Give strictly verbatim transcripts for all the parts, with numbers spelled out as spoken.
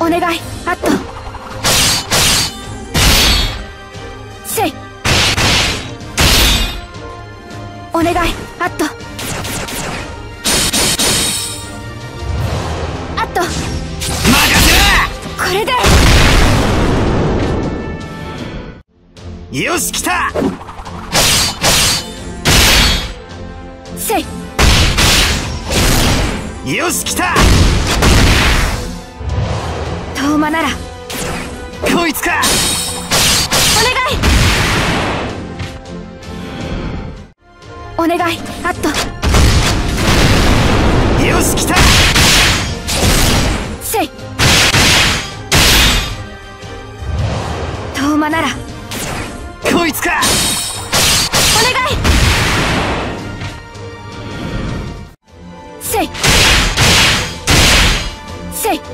お願い。あっとせい。お願い。あっとあっと任せろ。 これでよし来た。 せい。 よし来た。 遠間ならこいつか。 お願い。お願い。あっとよし来た。 せい。遠間ならこいつか。 お願い。せい。せい。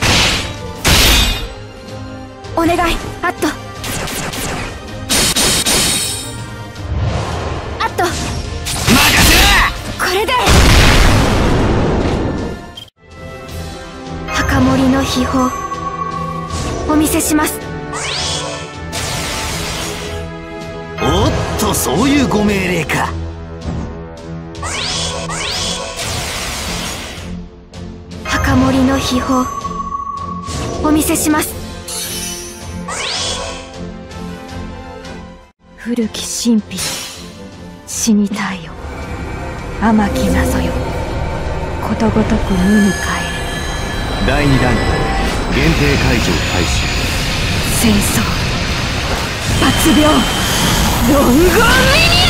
お願い。あっとあっと任せろ。 これで墓守の秘宝お見せします。 おっと、そういうご命令か。 墓守の秘宝お見せします。古き神秘死にたいよ。甘き謎よ。ことごとく無に帰れ。 だいに段階限定解除開始。 戦争抜病ロングミニ